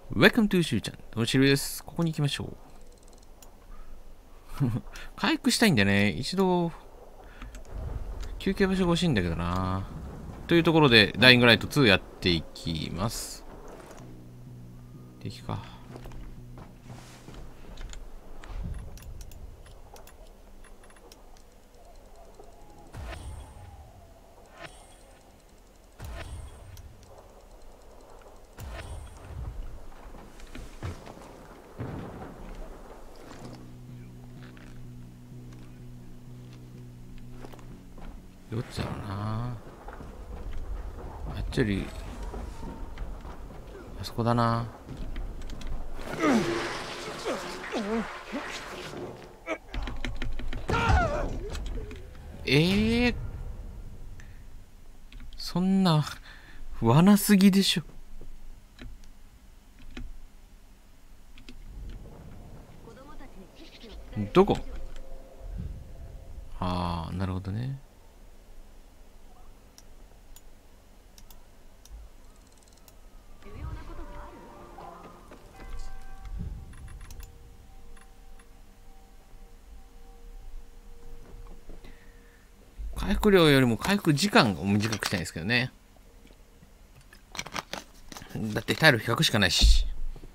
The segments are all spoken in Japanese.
Welcome to しゅうちゃん。おしるです。ここに行きましょう。回復したいんだよね。一度、休憩場所が欲しいんだけどな。というところで、ダイイングライト2やっていきます。敵か。どっちだろうな。あっちより、あそこだな。そんな、罠すぎでしょ。どこ？ああ、なるほどね。回復量よりも回復時間を短くしたいんですけどね。だって体力100しかないし。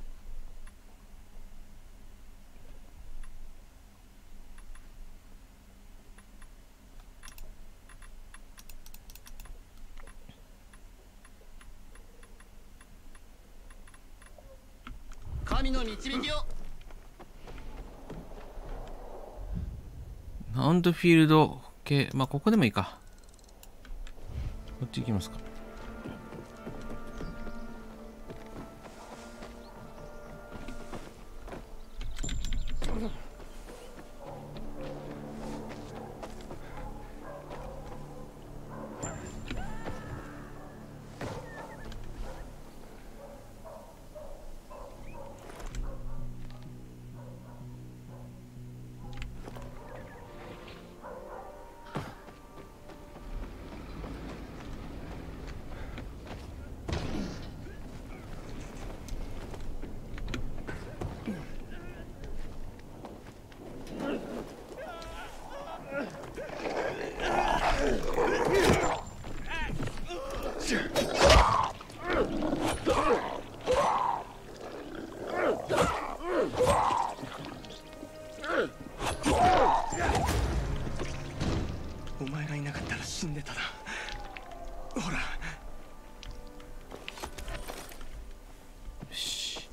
神の導きを。 マウントフィールド系、まあここでもいいか。こっち行きますか。 お前がいなかったら死んでたな。ほら。 よし。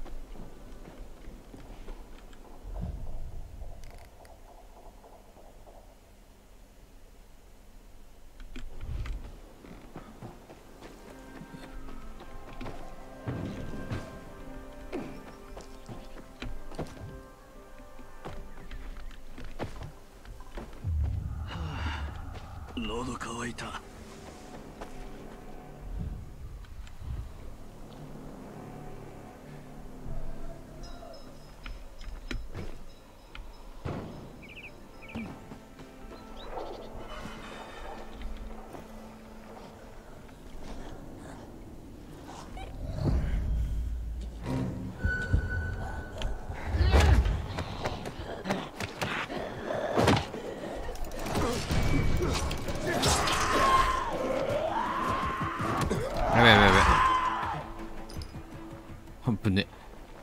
喉乾いた。 やべやべやべ。本当ね。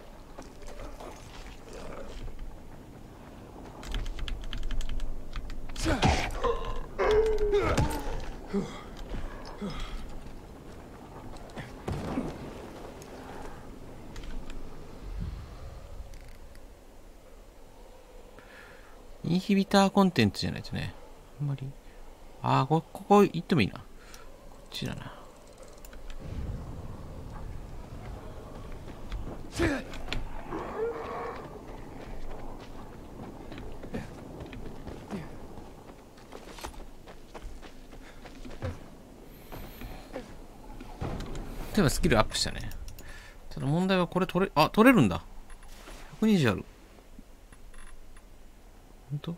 インヒビターコンテンツじゃないとね。あんまり。ああ、ここ行ってもいいな。こっちだな。例えばスキルアップしたね。ただ問題はこれ取れるんだ。120ある。本当？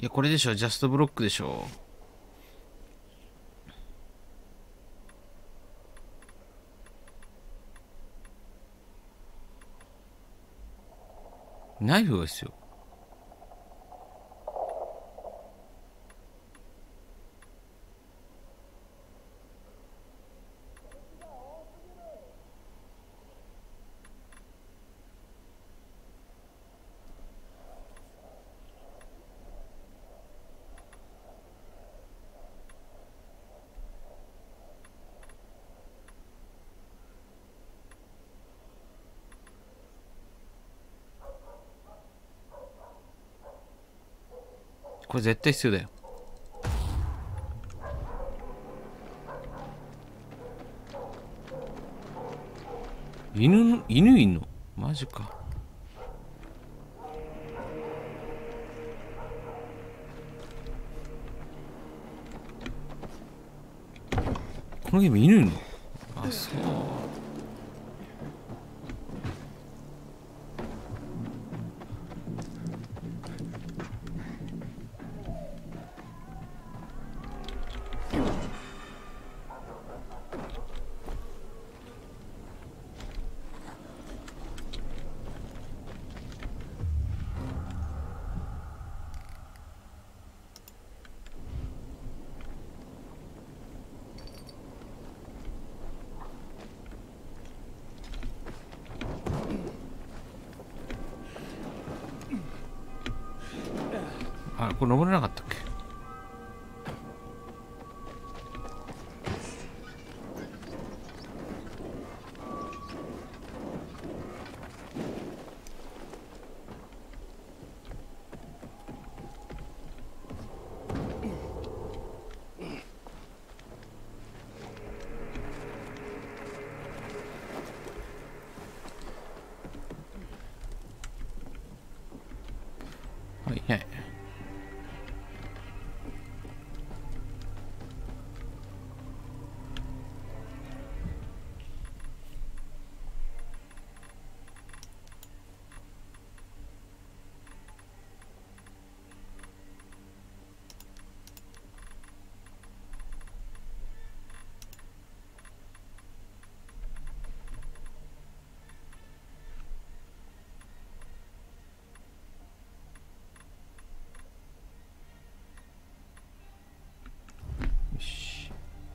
いや、これでしょ。ジャストブロックでしょ。ナイフが必要。これ絶対必要だよ。犬いんの？マジか。このゲーム犬いんの？あ、そう。あ、これ登れなかったっけ？はい、はい。よし。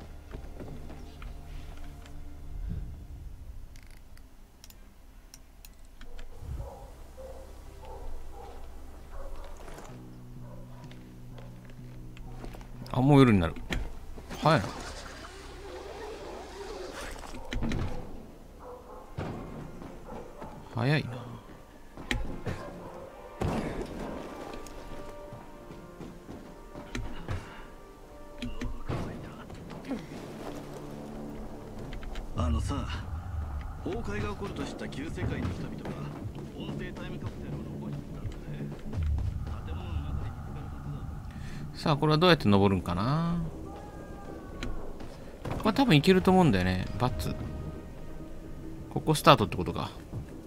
あ、もう夜になる。早いな。早いな。 あのさ、崩壊が起こると知った旧世界の人々が音声タイムカプセルを残してたんだね。建物の中に見つかるはずだ。 さあ、これはどうやって登るんかな。これ多分いけると思うんだよね。バツ。ここスタートってことか。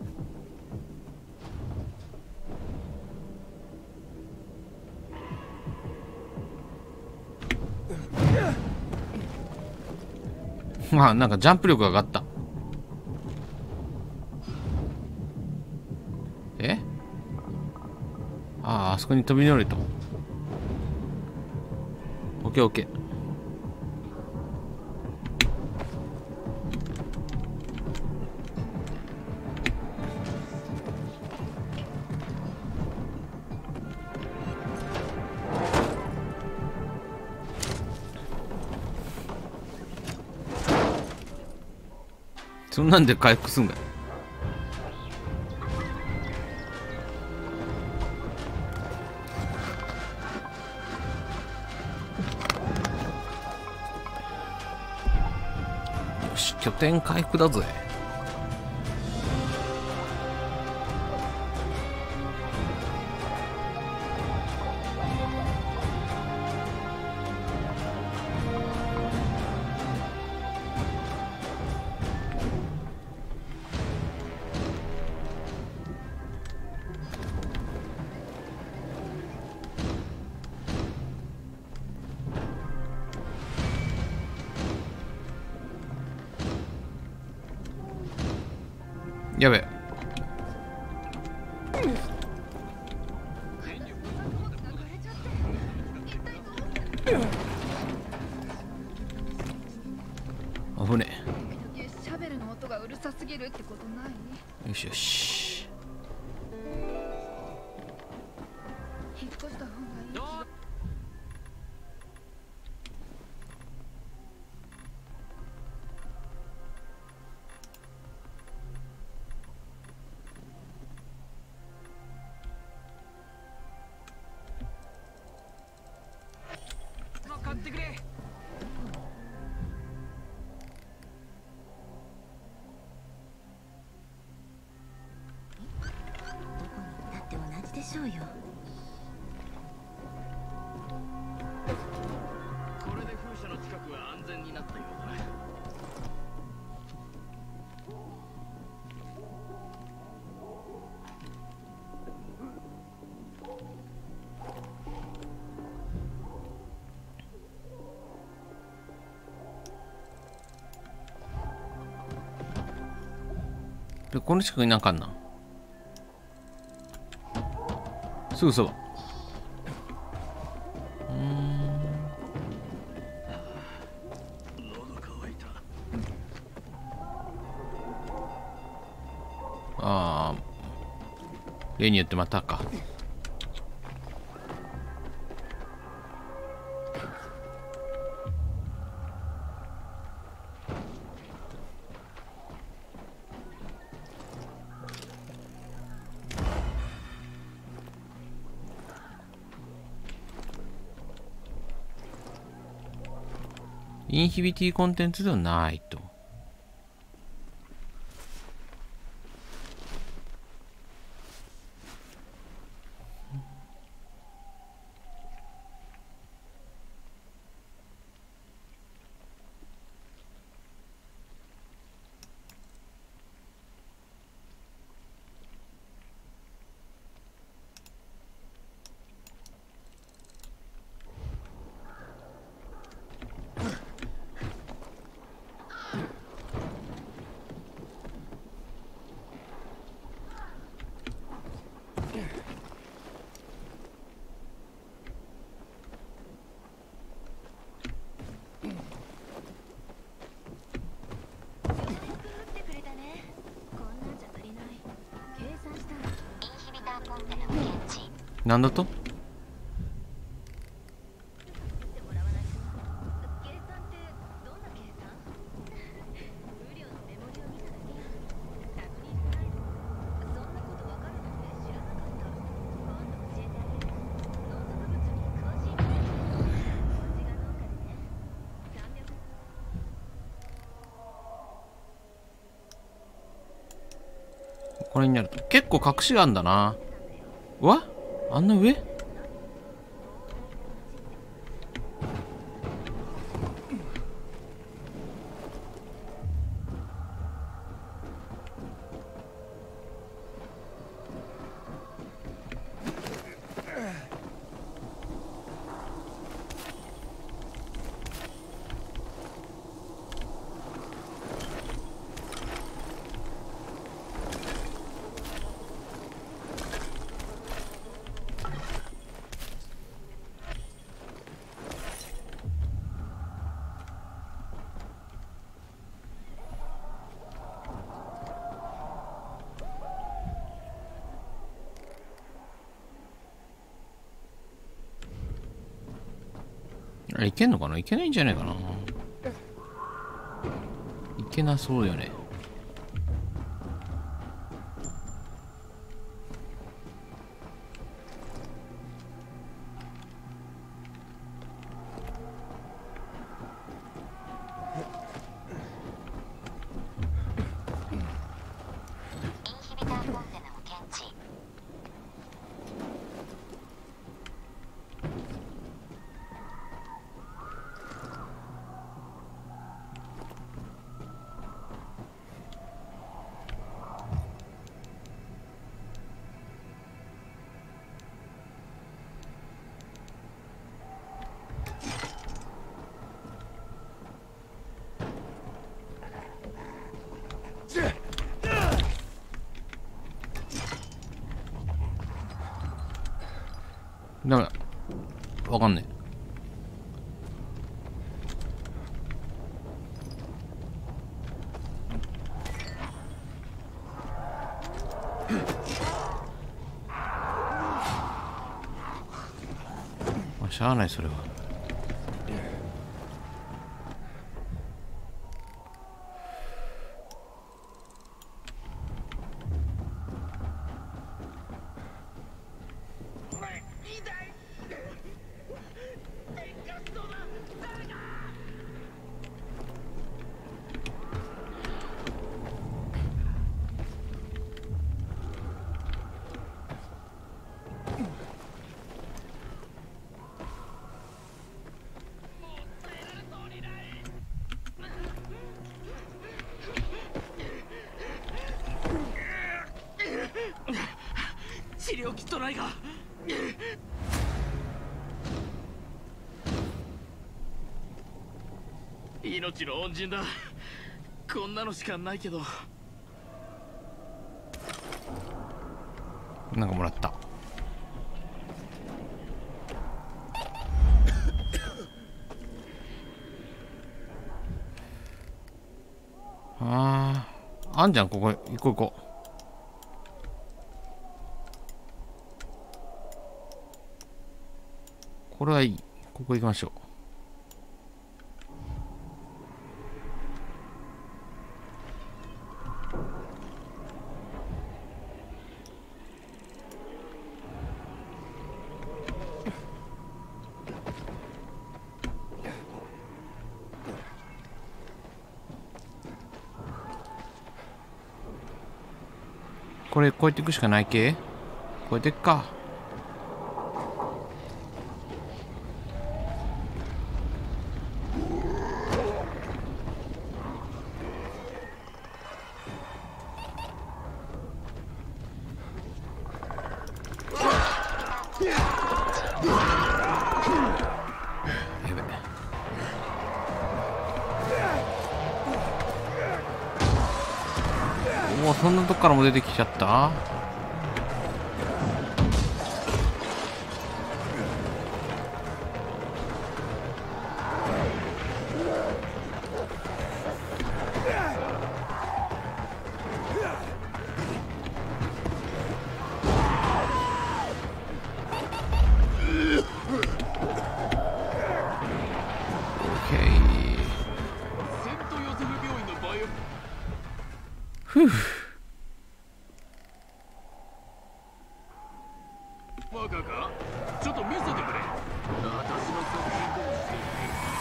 まあ、なんかジャンプ力が上がった。え？ああ、あそこに飛び乗れと。オッケーオッケー。そんなんで回復すんだよ。よし、拠点回復だぜ。 やべ。あぶねシャベルの音がうるさすぎるってことない？ え。よしよし。 引っ越した方がいい。 買ってくれ。 だって同じでしょうよ。 これで風車の近くは安全になったようだな。 で、この近くになんかあんな。すぐそば。 喉乾いた。 ああ。例によってまたか。インヒビティコンテンツではないと。なんだと？これになると結構隠しがあんだな。うわ、あんな上？あれいけんのかな？いけないんじゃないかな。いけなそうよね。 ダメだ。わかんねえ。まあ、しゃあないそれは。 治療キットないが。命の恩人だ。こんなのしかないけど。 なんかもらった。ああ、あんじゃん、ここ行こう行こう。これはいい。ここ行きましょう。これ越えていくしかないけ。越えていくか。やべ。おお、そんなとこからも出てきちゃった。ふう。 バカか？ちょっと見せてくれ。私の作品かもしれない。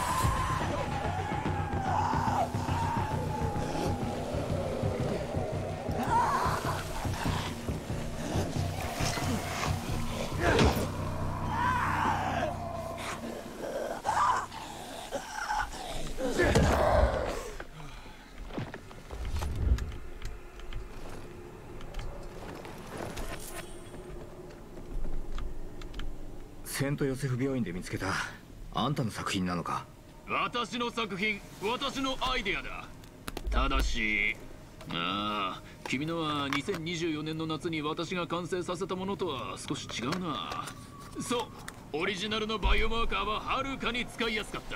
セントヨセフ病院で見つけた。あんたの作品なのか？ 私の作品、私のアイデアだ。ただし、君のは2024年の夏に私が完成させたものとは少し違うな。そう、オリジナルのバイオマーカーははるかに使いやすかった。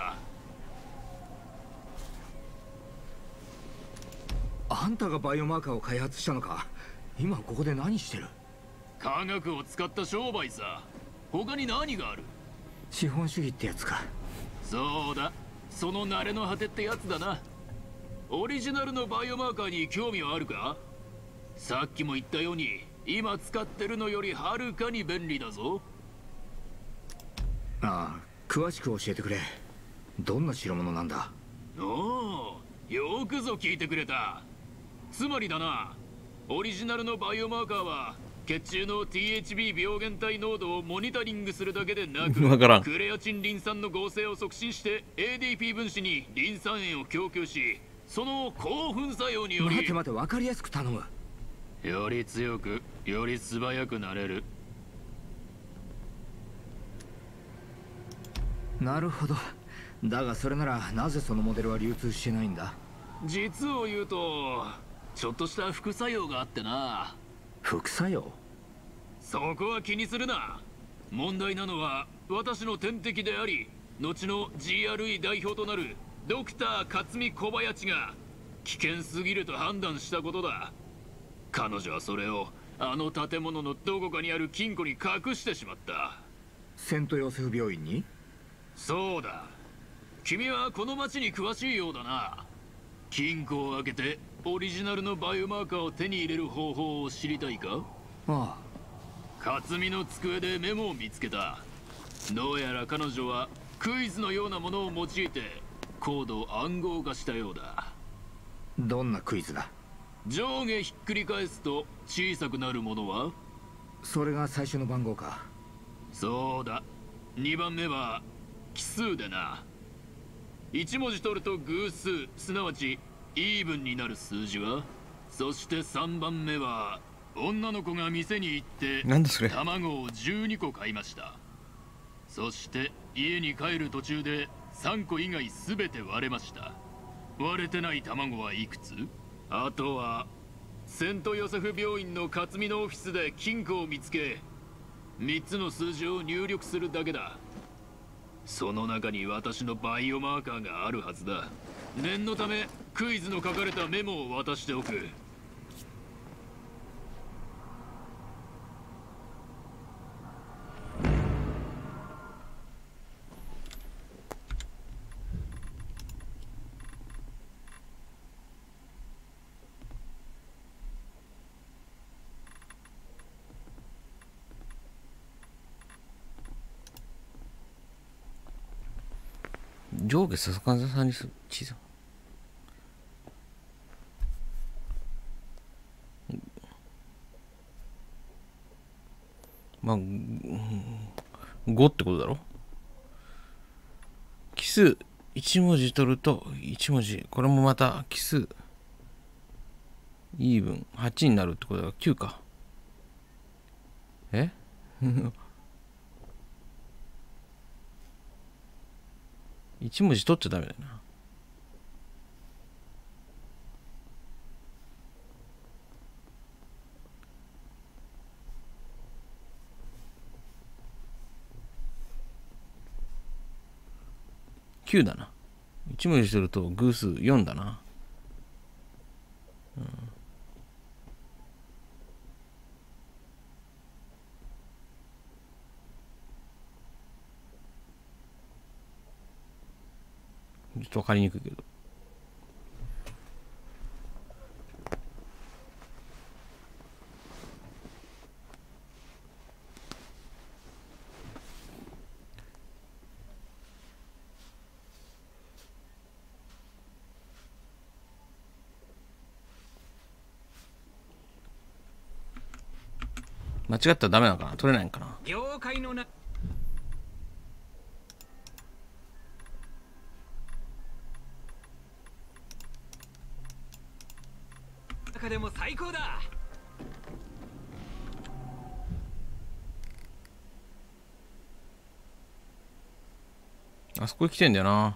あんたがバイオマーカーを開発したのか？今ここで何してる？ 科学を使った商売さ。他に何がある？ 資本主義ってやつか。 そうだ、その慣れの果てってやつだな。オリジナルのバイオマーカーに興味はあるか？さっきも言ったように今使ってるのよりはるかに便利だぞ。 ああ、詳しく教えてくれ。どんな代物なんだ？ おお、よくぞ聞いてくれた。つまりだな、オリジナルのバイオマーカーは血中の THB 病原体濃度をモニタリングするだけでなく、 わからん。 クレアチンリン酸の合成を促進して ADP 分子にリン酸塩を供給し、その興奮作用により待て待て、分かりやすく頼む。 より強く、より素早くなれる。 なるほど。だがそれならなぜそのモデルは流通してないんだ？ 実を言うとちょっとした副作用があってな。 副作用？ そこは気にするな。 問題なのは私の天敵であり後の GRE 代表となるドクター勝見小林が危険すぎると判断したことだ。彼女はそれをあの建物のどこかにある金庫に隠してしまった。 セントヨセフ病院に？ そうだ。君はこの町に詳しいようだな。金庫を開けてオリジナルのバイオマーカーを手に入れる方法を知りたいか？ あ勝見の机でメモを見つけた。どうやら彼女はクイズのようなものを用いてコードを暗号化したようだ。 どんなクイズだ？ 上下ひっくり返すと小さくなるものは？ それが最初の番号か。 そうだ。2番目は奇数でな。1文字取ると偶数、すなわちイーブンになる数字は？そして3番目は女の子が店に行ってなんだそれ。 卵を12個買いました。そして家に帰る途中で3個以外全て割れました。割れてない卵はいくつ？あとはセントヨセフ病院の勝見のオフィスで金庫を見つけ3つの数字を入力するだけだ。その中に私のバイオマーカーがあるはずだ。念のためクイズの書かれたメモを渡しておく。 上下ささかさにする小さ。まあ、5ってことだろ。奇数1文字取ると1文字、これもまた奇数イーブン8になるってことは9か。え1文字取っちゃダメだよな。9だな。1文字すると偶数4だな。ちょっと分かりにくいけど。間違ったらダメなのかな、取れないのかな。 業界のな中でも最高だ。 あそこに来てんだよな。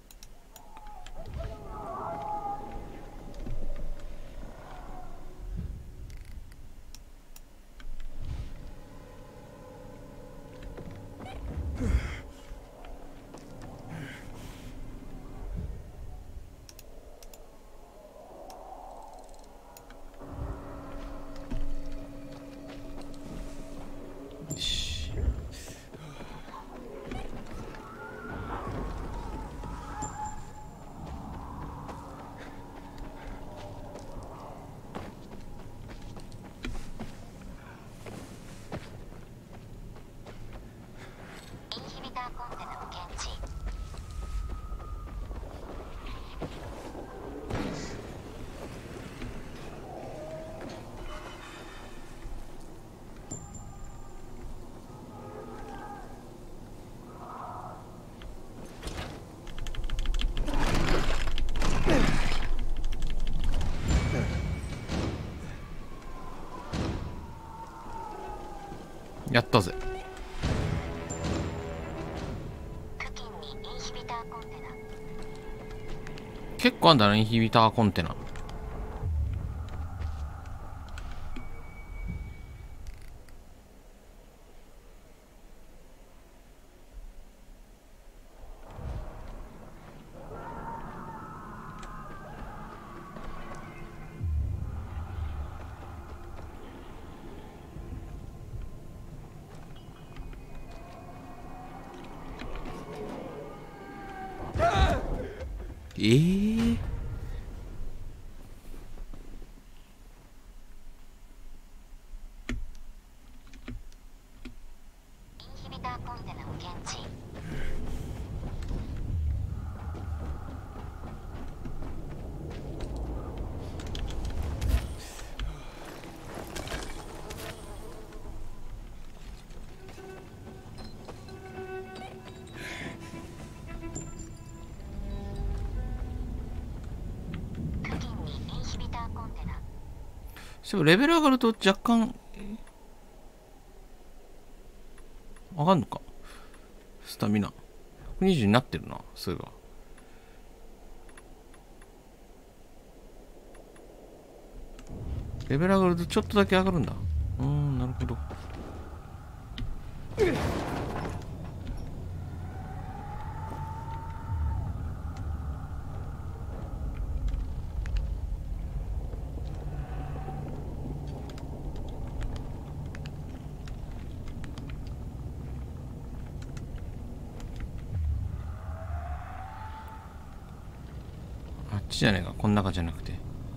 やったぜ。結構あんだな、インヒビターコンテナ。 ー、レベル上がると若干上がんのか。スタミナ120になってるな。そういえばレベル上がるとちょっとだけ上がるんだ。なるほど。あっちじゃねえか、この中じゃなくて。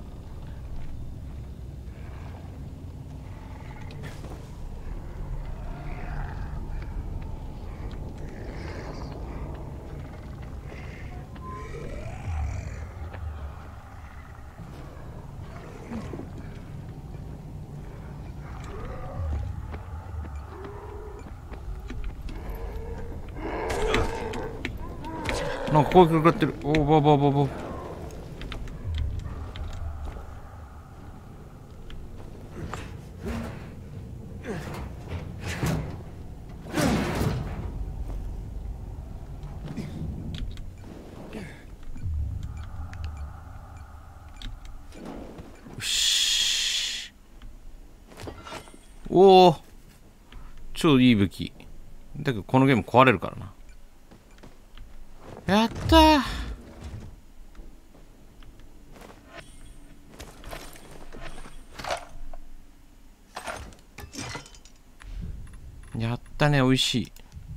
なんか攻撃かかってる。おお、ば。よし。おお、超いい武器だけどこのゲーム壊れるからな。やったー。やったね、美味しい。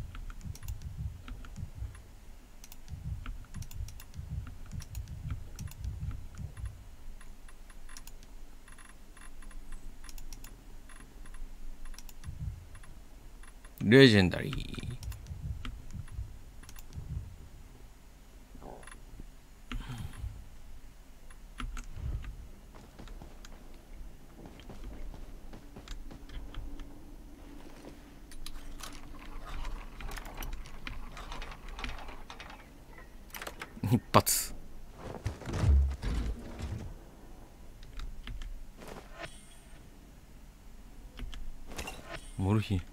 レジェンダリー。一発。モルヒン。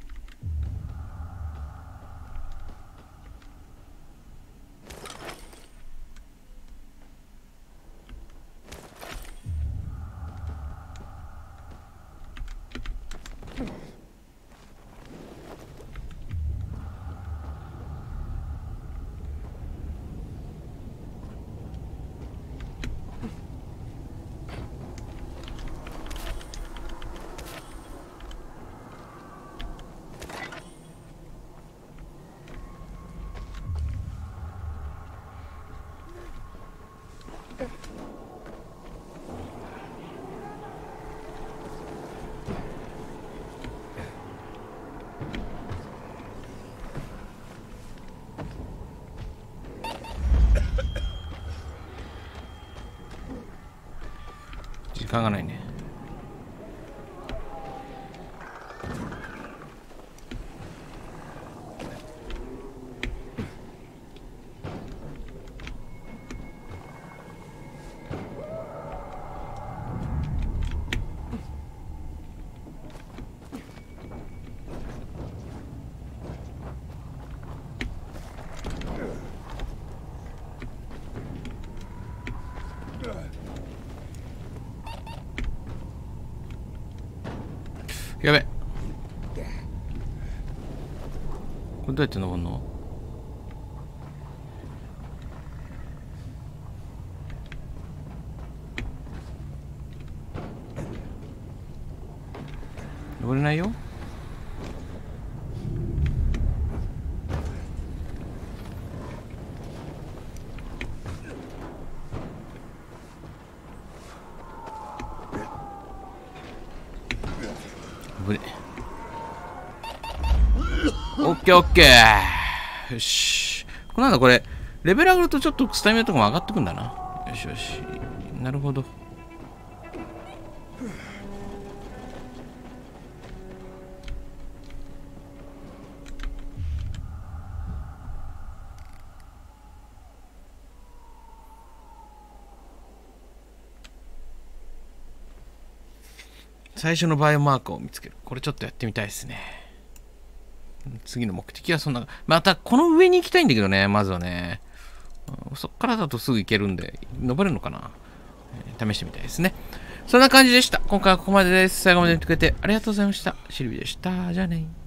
時間がないね。やべ。これどうやって登るの？登れないよ。 危ね。オッケーオッケー。よし。なんだこれ、レベル上がるとちょっとスタミナとかも上がってくんだな。よしよし。なるほど。最初のバイオマークを見つける。これちょっとやってみたいですね。次の目的はそんな。またこの上に行きたいんだけどね、まずはね。そっからだとすぐ行けるんで、登れるのかな、試してみたいですね。そんな感じでした。今回はここまでです。最後まで見てくれてありがとうございました。シルビーでした。じゃあね。